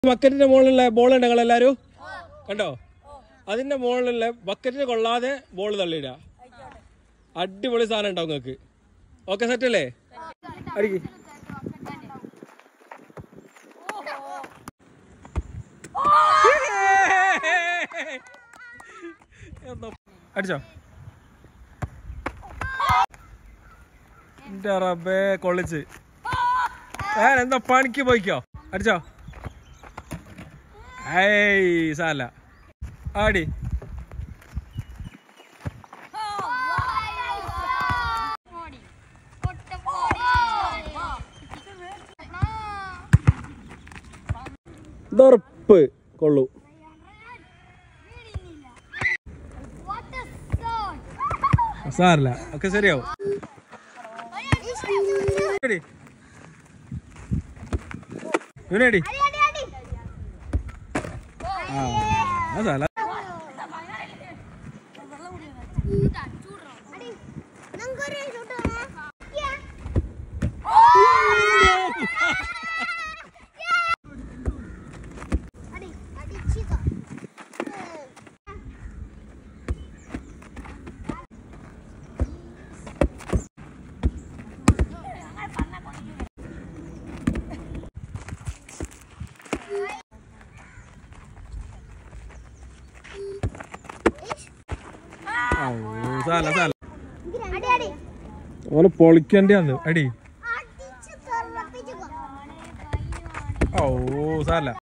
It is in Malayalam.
ബക്കറ്റിന്റെ മുകളിലുള്ള ബോൾ ഉണ്ട് നിങ്ങളെല്ലാരും കണ്ടോ? അതിന്റെ മുകളിലുള്ള ബക്കറ്റിന് കൊള്ളാതെ ബോൾ തള്ളിയിടുക. അടിപൊളി സാധനം ഉണ്ടാവും നിങ്ങൾക്ക്. ഓക്കെ, സെറ്റ് അല്ലേ? അടിക്ക്. അടിച്ചോ? എന്റെ റബ്ബേ, കൊള്ളിച്ച്. എന്താ പണിക്ക് പോയിക്കോ? അടിച്ചോ? ഏയ് സാല ആടി. ഇതുറപ്പ് കൊള്ളു. സാറില്ല, ഒക്കെ ശരിയാവും. ഇവനേടി സാല. ഓനെ പൊളിക്കണ്ടേ അടി. ഓ സാല.